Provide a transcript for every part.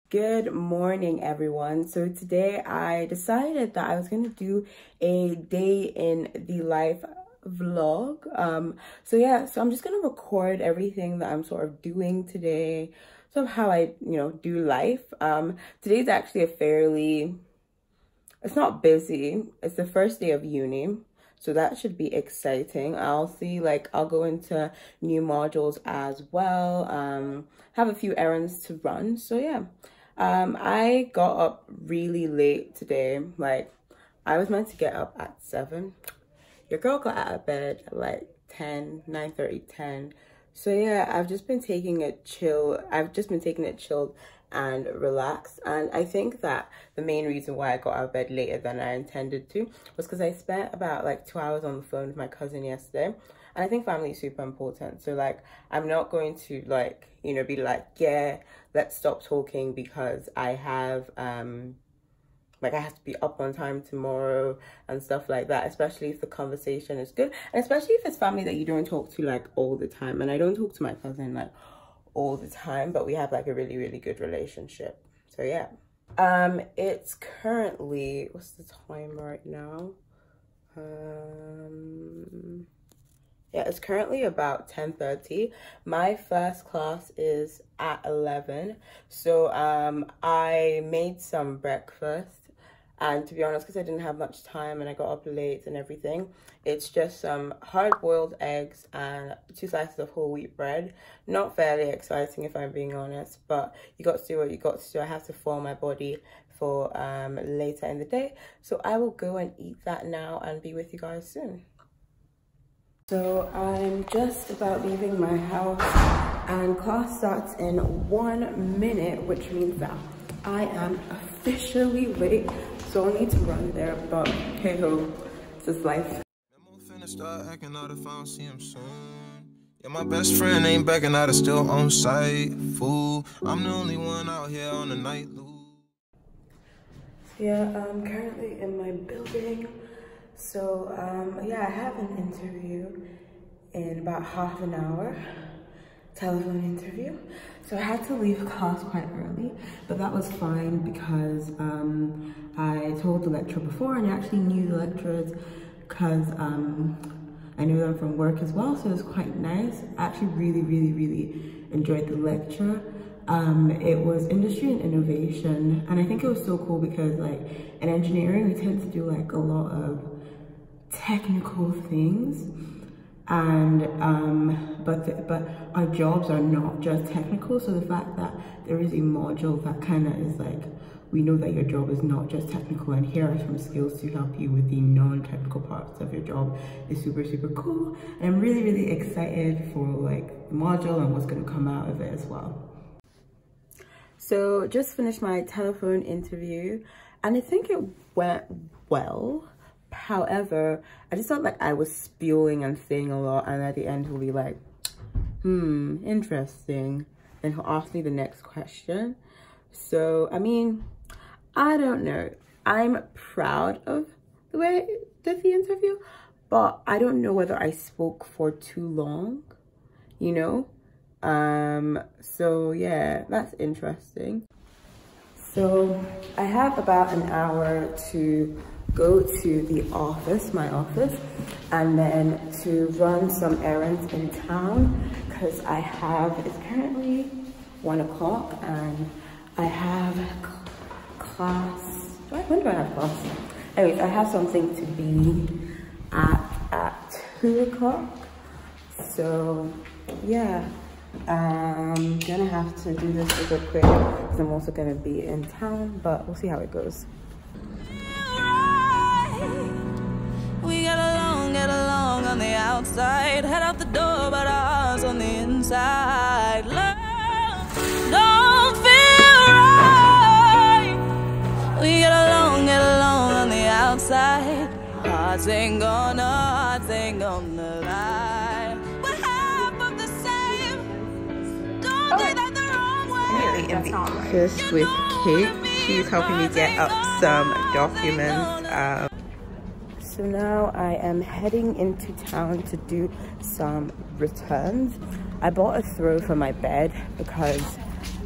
Good morning, everyone. So today I decided that I was going to do a day in the life vlog. So I'm just going to record everything that I'm sort of doing today, sort of how I, do life. Today's actually it's not busy. It's the first day of uni. So that should be exciting. I'll go into new modules as well. Have a few errands to run. So yeah. I got up really late today. I was meant to get up at 7. Your girl got out of bed at like 9:30, 10. So yeah, I've just been taking it chilled and relaxed. And I think that the main reason why I got out of bed later than I intended to was because I spent about 2 hours on the phone with my cousin yesterday. And I think family is super important. So I'm not going to be yeah, let's stop talking because I have I have to be up on time tomorrow and stuff like that, especially if the conversation is good, and especially if it's family that you don't talk to all the time. And I don't talk to my cousin all the time, but we have a really, really good relationship. So yeah. It's currently, what's the time right now? Yeah, it's currently about 10:30. My first class is at 11. So I made some breakfast. And to be honest, because I didn't have much time and I got up late and everything, it's just some hard-boiled eggs and 2 slices of whole wheat bread. Not fairly exciting, if I'm being honest, but you got to do what you got to do. I have to form my body for later in the day. So I will go and eat that now and be with you guys soon. So I'm just about leaving my house and class starts in 1 minute, which means that I am officially late. So I need to run there, but hey ho, this is life. Start acting out if I don't see him soon. Yeah, my best friend ain't backing out, is still on site. Fool, I'm the only one out here on the night loop. Yeah, I'm currently in my building. So yeah, I have an interview in about half an hour, telephone interview. So I had to leave class quite early, but that was fine because I told the lecturer before, and I actually knew the lecturers because I knew them from work as well, so it was quite nice. I actually really enjoyed the lecture. It was industry and innovation, and I think it was so cool because in engineering we tend to do a lot of technical things, and but our jobs are not just technical. So the fact that there is a module that kind of is we know that your job is not just technical, and here are some skills to help you with the non-technical parts of your job is super cool. And I'm really excited for the module and what's going to come out of it as well. So just finished my telephone interview and I think it went well. However, I just felt like I was spewing and saying a lot, and at the end he'll be like, interesting. Then he'll ask me the next question. So, I mean, I don't know. I'm proud of the way I did the interview, but I don't know whether I spoke for too long, So yeah, that's interesting. So I have about an hour to go to the office, my office, and then to run some errands in town because it's currently 1 o'clock and I have class. When do I have class? Anyways, I have something to be at 2 o'clock. So yeah, I'm gonna have to do this super quick because I'm also gonna be in town, but we'll see how it goes. We get along on the outside, head out the door, but ours on the inside. Love don't feel right. We get along on the outside. Hearts ain't gonna lie. We're half of the same. Don't take that the wrong way. I'm in the office with Kate. She's helping me get up some documents. So now I am heading into town to do some returns. I bought a throw for my bed because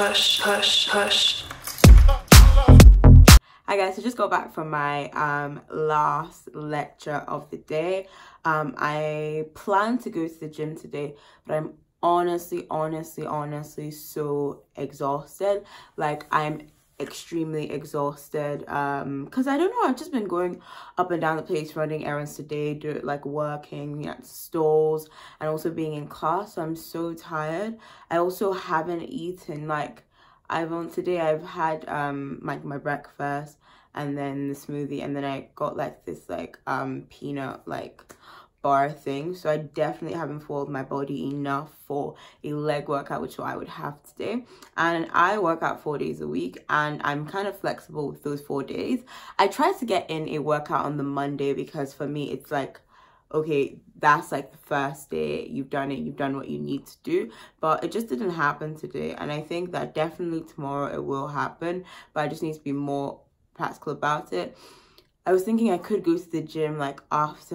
hush, hush, hush. Hi guys, so just got back from my last lecture of the day. I plan to go to the gym today, but I'm honestly so exhausted. Like, I'm extremely exhausted because I don't know, I've just been going up and down the place, running errands today, working at stores and also being in class. So I'm so tired. I also haven't eaten. Like, today I've had my breakfast and then the smoothie, and then I got like this peanut bar thing. So I definitely haven't fueled my body enough for a leg workout, which I would have today. And I work out 4 days a week, and I'm kind of flexible with those 4 days. I try to get in a workout on the Monday because for me it's like, okay, that's like the first day, you've done it, you've done what you need to do. But it just didn't happen today, and I think that definitely tomorrow it will happen, but I just need to be more practical about it. I was thinking I could go to the gym like after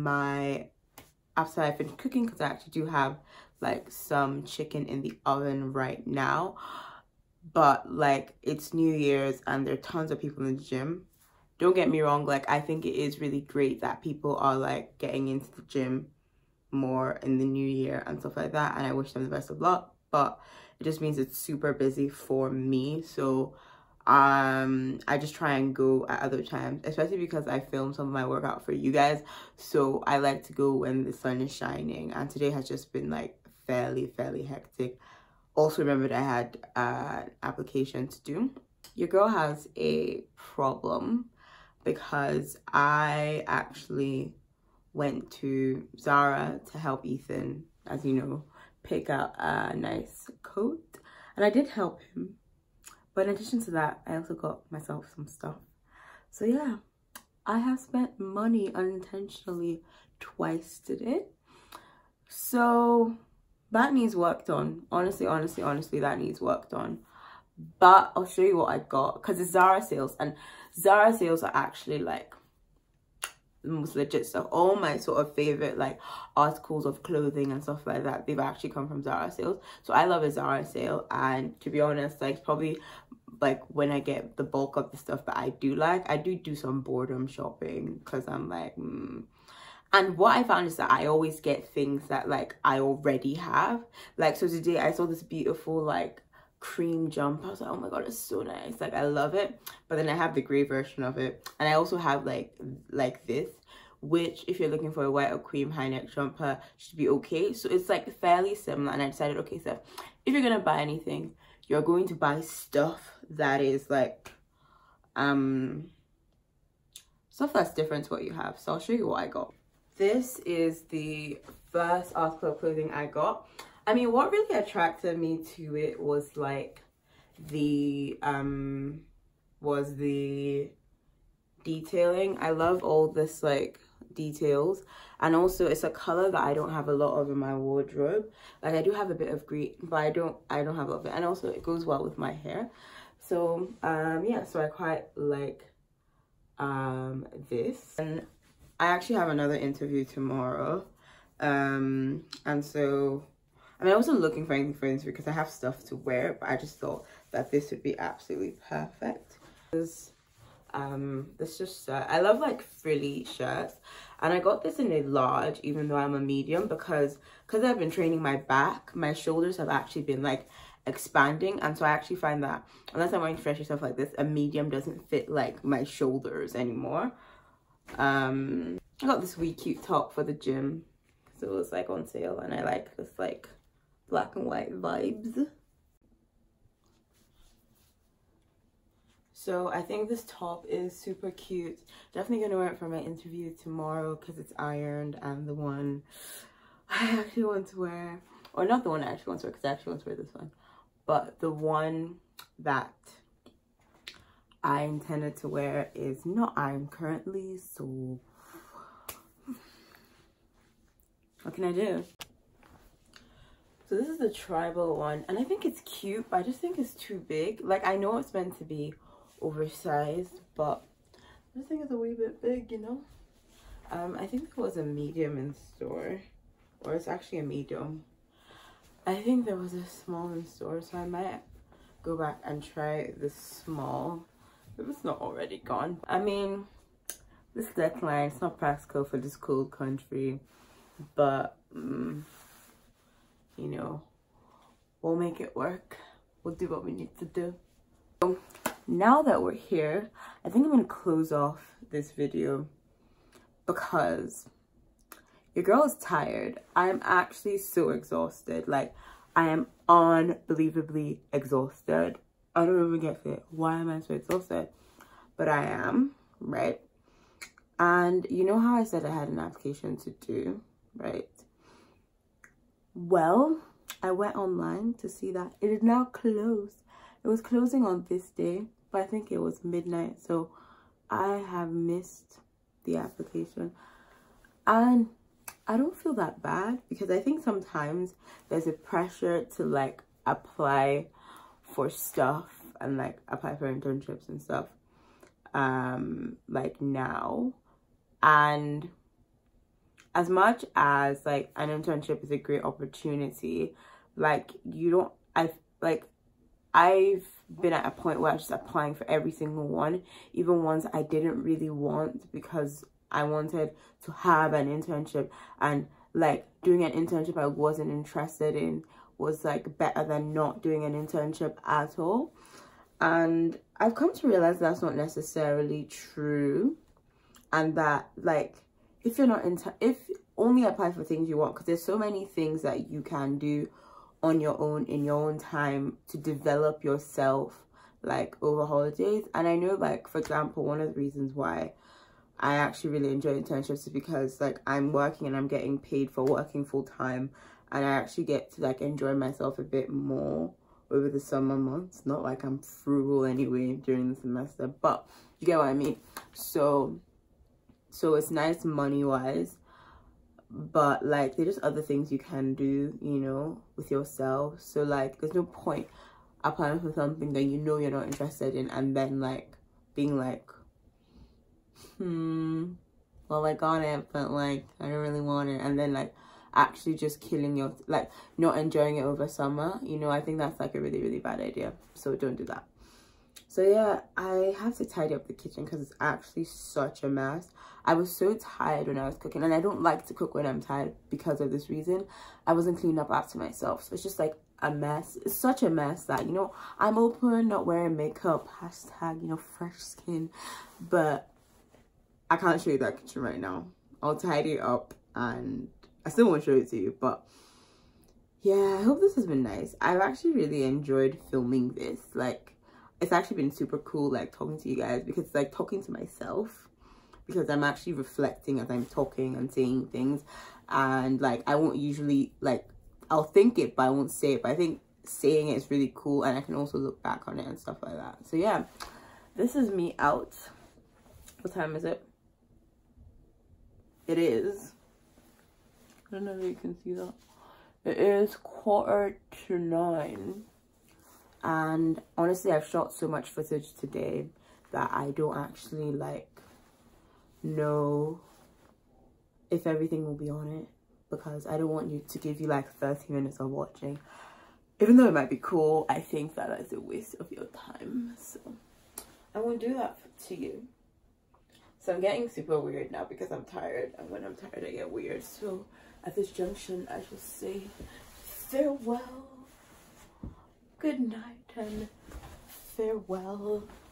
I finish cooking, because I actually do have like some chicken in the oven right now. But like, it's New Year's and there are tons of people in the gym. Don't get me wrong, like, I think it is really great that people are like getting into the gym more in the new year and stuff like that, and I wish them the best of luck, but it just means it's super busy for me. So I just try and go at other times, especially because I film some of my workout for you guys, so I like to go when the sun is shining, and today has just been like fairly hectic. Also remembered I had an application to do. Your girl has a problem because I actually went to Zara to help Ethan, as you know, pick out a nice coat, and I did help him. But in addition to that, I also got myself some stuff. So yeah, I have spent money unintentionally twice today. So that needs worked on. Honestly, that needs worked on. But I'll show you what I got, because it's Zara sales, and Zara sales are actually like the most legit stuff. All my sort of favorite like articles of clothing and stuff like that, they've actually come from Zara sales. So I love a Zara sale, and to be honest, like, it's probably like when I get the bulk of the stuff that I do like. I do some boredom shopping because I'm like and what I found is that I always get things that like I already have. Like, so today I saw this beautiful like cream jumper. I was like, oh my god, it's so nice, like I love it. But then I have the gray version of it, and I also have like this, which if you're looking for a white or cream high neck jumper should be okay. So it's like fairly similar, and I decided, okay, so if you're gonna buy anything, you're going to buy stuff that is like stuff that's different to what you have. So I'll show you what I got. This is the first article of clothing I got. I mean, what really attracted me to it was like the detailing. I love all this like details, and also it's a color that I don't have a lot of in my wardrobe. Like, I do have a bit of green, but I don't have a lot of it, and also it goes well with my hair. So yeah, so I quite like this, and I actually have another interview tomorrow, and so I mean, I wasn't looking for anything for this because I have stuff to wear, but I just thought that this would be absolutely perfect. This just I love like frilly shirts, and I got this in a large even though I'm a medium, because I've been training my back, my shoulders have actually been like expanding, and so I actually find that unless I'm wearing stretchy stuff like this, a medium doesn't fit like my shoulders anymore. I got this wee cute top for the gym because it was like on sale, and I like this like black and white vibes. So I think this top is super cute. Definitely gonna wear it for my interview tomorrow because it's ironed, and the one I actually want to wear, or not the one I actually want to wear because I actually want to wear this one, but the one that I intended to wear is not ironed currently, so what can I do? So this is the tribal one, and I think it's cute, but I just think it's too big. Like, I know it's meant to be oversized, but I just think it's a wee bit big, you know? I think there was a medium in store, or it's actually a medium. I think there was a small in store, so I might go back and try the small if it's not already gone. I mean, this neckline, it's not practical for this cold country, but you know, we'll make it work. We'll do what we need to do. So now that we're here, I think I'm gonna close off this video because your girl is tired. I'm actually so exhausted. Like, I am unbelievably exhausted. I don't even get it. Why am I so exhausted? But I am, right? And you know how I said I had an application to do, right? Well, I went online to see that it is now closed. It was closing on this day, but I think it was midnight. So I have missed the application. And I don't feel that bad because I think sometimes there's a pressure to like apply for stuff and like apply for internships and stuff like now. And as much as like an internship is a great opportunity, like I've been at a point where I was just applying for every single one, even ones I didn't really want, because I wanted to have an internship, and like doing an internship I wasn't interested in was like better than not doing an internship at all. And I've come to realize that's not necessarily true, and that like if you're not if only apply for things you want, because there's so many things that you can do on your own in your own time to develop yourself like over holidays. And I know, like, for example, one of the reasons why I actually really enjoy internships is because like I'm working and I'm getting paid for working full time, and I actually get to like enjoy myself a bit more over the summer months. Not like I'm frugal anyway during the semester, but you get what I mean. So it's nice money wise, but like there's just other things you can do, you know, with yourself. So like there's no point applying for something that you know you're not interested in and then like being like, well, I got it, but like I don't really want it, and then like actually just killing your, like not enjoying it over summer, you know. I think that's like a really, really bad idea, so don't do that. So yeah, I have to tidy up the kitchen because it's actually such a mess. I was so tired when I was cooking, and I don't like to cook when I'm tired because of this reason. I wasn't cleaning up after myself, so it's just like a mess. It's such a mess that, you know, I'm open, not wearing makeup, hashtag, you know, fresh skin, but I can't show you that kitchen right now. I'll tidy it up and I still won't show it to you, but yeah, I hope this has been nice. I've actually really enjoyed filming this. Like, it's actually been super cool, like talking to you guys, because it's like talking to myself, because I'm actually reflecting as I'm talking and saying things. And like I won't usually, like, I'll think it but I won't say it, but I think saying it is really cool, and I can also look back on it and stuff like that. So yeah, this is me out. What time is it? It is, I don't know if you can see that, it is 9:15, and honestly I've shot so much footage today that I don't actually like know if everything will be on it, because I don't want you to give you like 30 minutes of watching. Even though it might be cool, I think that that's a waste of your time, so I won't do that to you. So I'm getting super weird now because I'm tired, and when I'm tired I get weird. So at this junction I shall say farewell, good night, and farewell.